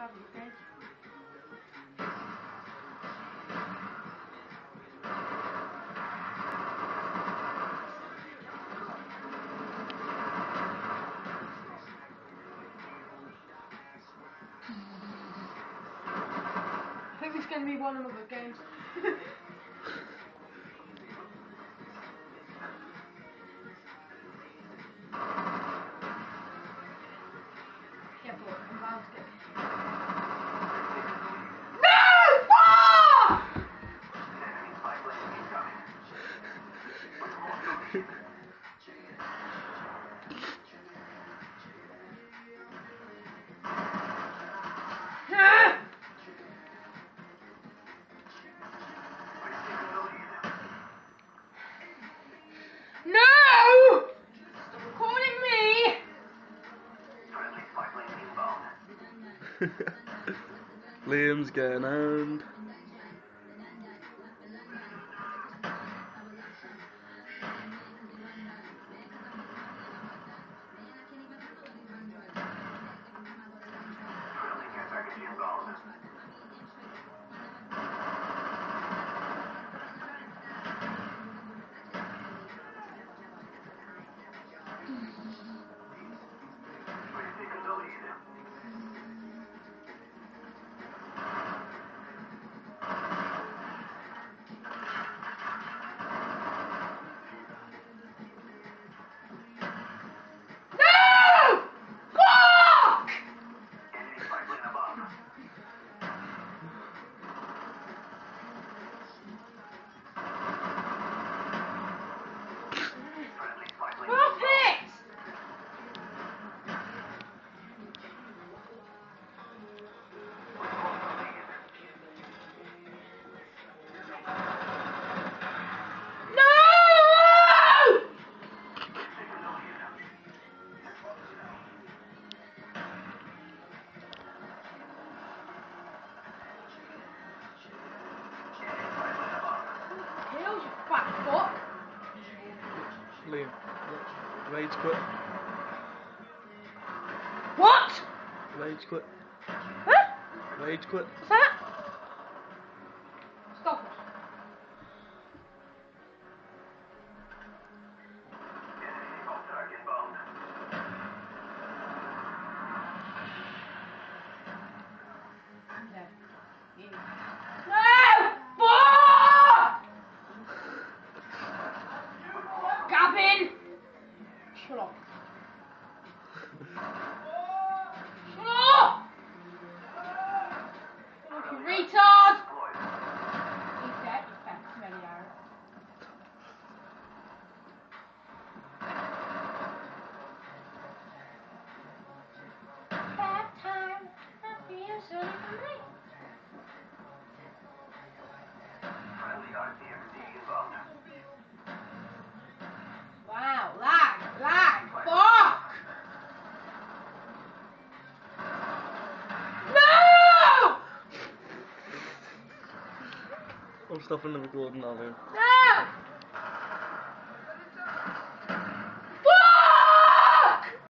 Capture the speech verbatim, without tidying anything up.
have you, okay? I think it's going to be one of the games. Yeah, but I'm about to get... No! Fuck! No! Stop recording me! Liam's getting owned. Here's your fat fuck. Liam, rage quit. What? Rage quit. Huh? Rage quit. What's that? Stop it. No! Fuck! Gavin! Shut up. Shut up! You retard! He's dead. He's dead. Ready, Aaron. That time, I feel so complete. Wow, lag, lag, fuck! No! I'm stopping the recording now, Liam. No!